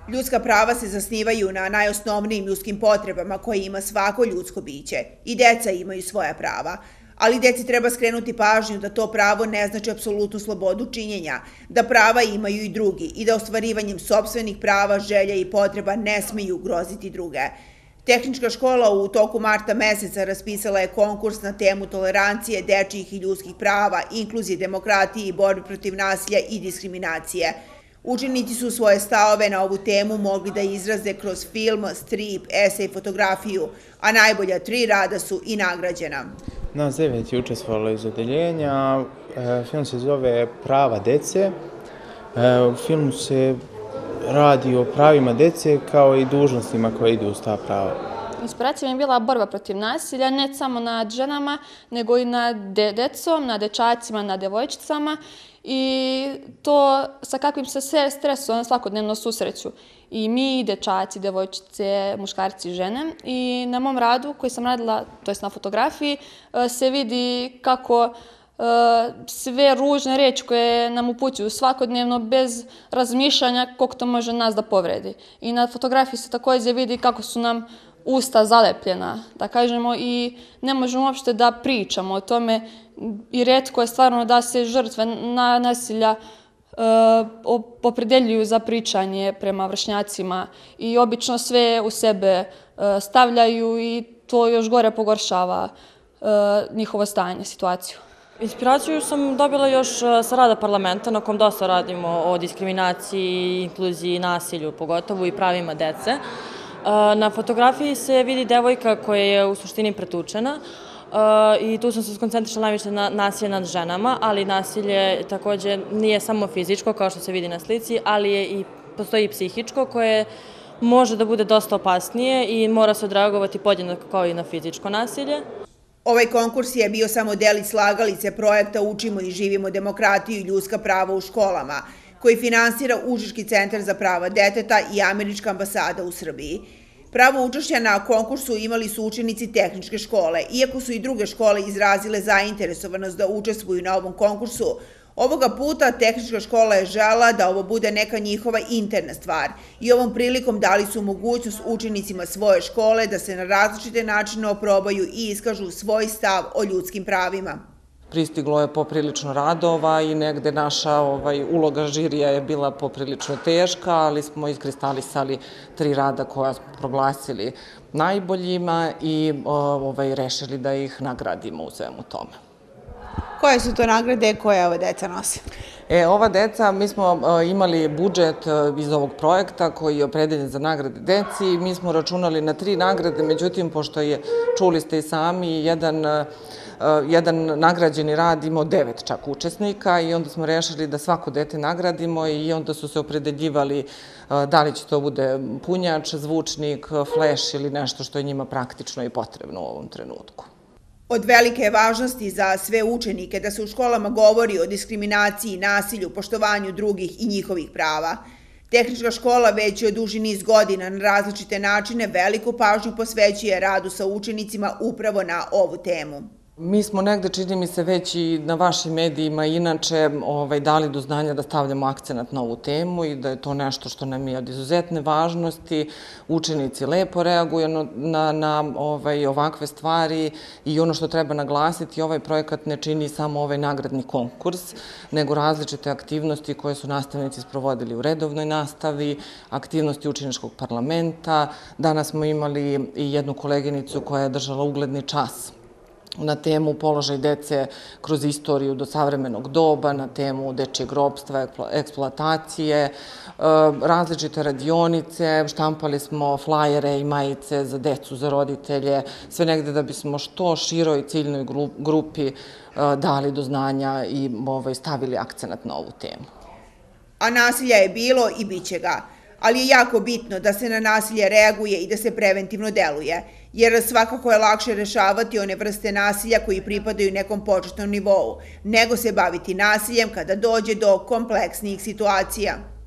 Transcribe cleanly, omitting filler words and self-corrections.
Ljudska prava se zasnivaju na najosnovnijim ljudskim potrebama koje ima svako ljudsko biće. I deca imaju svoja prava. Ali deci treba skrenuti pažnju da to pravo ne znači apsolutnu slobodu činjenja, da prava imaju i drugi i da ostvarivanjem sopstvenih prava, želja i potreba ne smeju ugroziti druge. Tehnička škola u toku marta meseca raspisala je konkurs na temu tolerancije, dečijih i ljudskih prava, inkluzije, demokratije i borbe protiv nasilja i diskriminacije. Učenici su svoje stavove na ovu temu mogli da izraze kroz film, strip, esej, fotografiju, a najbolja 3 rada su i nagrađena. Nas 9 je učestvovalo iz odeljenja, film se zove Prava dece. U filmu se radi o pravima dece kao i dužnostima koje idu uz ta prava. Inspiracija mi je bila borba protiv nasilja, ne samo nad ženama, nego i nad decom, nad dečacima, nad devojčicama i to sa kakvim se stresom svakodnevno susreću. I mi, dečaci, devojčice, muškarci i žene. I na mom radu koji sam radila, to jest na fotografiji, se vidi kako sve ružne reči koje nam upućuju svakodnevno bez razmišljanja koliko to može nas da povredi. I na fotografiji se također vidi kako su nam usta zalepljena, da kažemo, i ne možemo uopšte da pričamo o tome i retko je stvarno da se žrtve nasilja opredeljuju za pričanje prema vršnjacima i obično sve u sebe stavljaju i to još gore pogoršava njihovo stanje, situaciju. Inspiraciju sam dobila još sa rada parlamenta na kom dosta radimo o diskriminaciji, inkluziji, nasilju pogotovo i pravima dece. Na fotografiji se vidi devojka koja je u suštini pretučena i tu sam se skoncentrišala najviše na nasilje nad ženama, ali nasilje također nije samo fizičko kao što se vidi na slici, ali postoji i psihičko koje može da bude dosta opasnije i mora se odreagovati podjednako kao i na fizičko nasilje. Ovaj konkurs je bio samo delić slagalice projekta Učimo i živimo demokratiju i ljudska prava u školama, koji finansira Užički centar za prava deteta i Američka ambasada u Srbiji. Pravo učešća na konkursu imali su učenici tehničke škole. Iako su i druge škole izrazile zainteresovanost da učestvuju na ovom konkursu, ovoga puta tehnička škola je želela da ovo bude neka njihova interna stvar i ovom prilikom dali su mogućnost učenicima svoje škole da se na različite načine oprobaju i iskažu svoj stav o ljudskim pravima. Pristiglo je poprilično radova i negde naša uloga žirija je bila poprilično teška, ali smo iskristalisali 3 rada koja smo proglasili najboljima i rešili da ih nagradimo u svemu tome. Koje su to nagrade koje ova deca nose? Ova deca, mi smo imali budžet iz ovog projekta koji je opredeljen za nagrade deci i mi smo računali na 3 nagrade, međutim, pošto je, čuli ste i sami, jedan nagrađeni rad imao 9 čak učesnika i onda smo rešili da svako dete nagradimo i onda su se opredeljivali da li će to bude punjač, zvučnik, fleš ili nešto što je njima praktično i potrebno u ovom trenutku. Od velike je važnosti za sve učenike da se u školama govori o diskriminaciji, nasilju, poštovanju drugih i njihovih prava. Tehnička škola već duži niz godina na različite načine veliku pažnju posvećuje radu sa učenicima upravo na ovu temu. Mi smo negde, čini mi se, već i na vašim medijima inače dali do znanja da stavljamo akcenat na ovu temu i da je to nešto što nam je od izuzetne važnosti. Učenici lepo reaguju na ovakve stvari i ono što treba naglasiti, ovaj projekat ne čini samo ovaj nagradni konkurs, nego različite aktivnosti koje su nastavnici sprovodili u redovnoj nastavi, aktivnosti učeničkog parlamenta. Danas smo imali i jednu koleginicu koja je držala ugledni čas na temu položaj dece kroz istoriju do savremenog doba, na temu dečijeg ropstva, eksploatacije, različite radionice, štampali smo flajere i majice za decu, za roditelje, sve negde da bismo što široj ciljnoj grupi dali do znanja i stavili akcenat na ovu temu. A nasilja je bilo i bit će ga. Ali je jako bitno da se na nasilje reaguje i da se preventivno deluje, jer svakako je lakše rešavati one vrste nasilja koji pripadaju nekom početnom nivou, nego se baviti nasiljem kada dođe do kompleksnijih situacija.